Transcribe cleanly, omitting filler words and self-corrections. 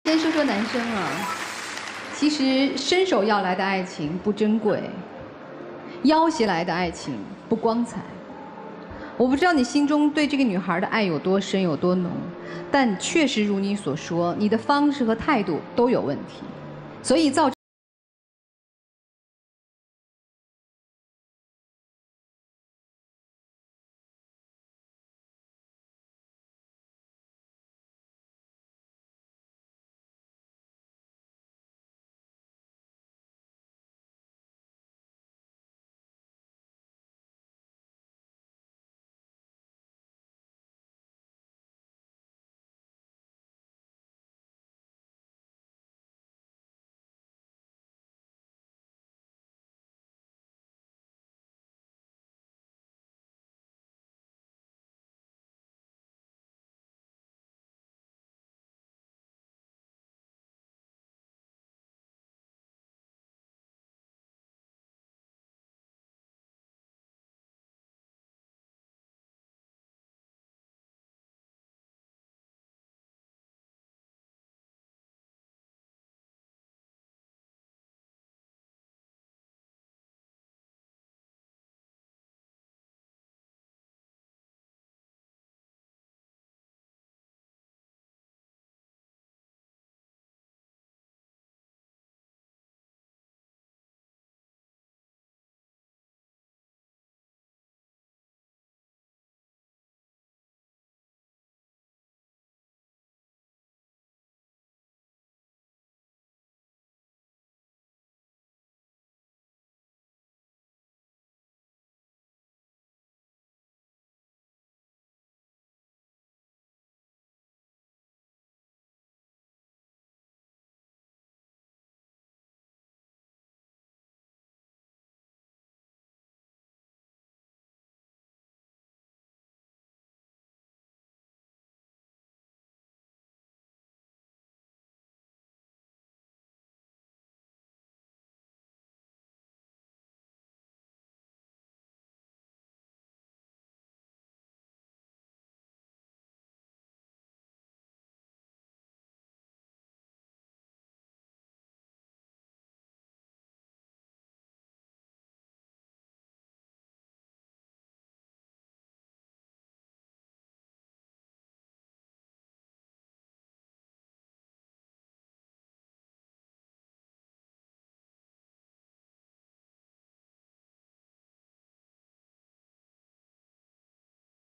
先说说男生啊，其实伸手要来的爱情不珍贵，要挟来的爱情不光彩。我不知道你心中对这个女孩的爱有多深有多浓，但确实如你所说，你的方式和态度都有问题，所以造成。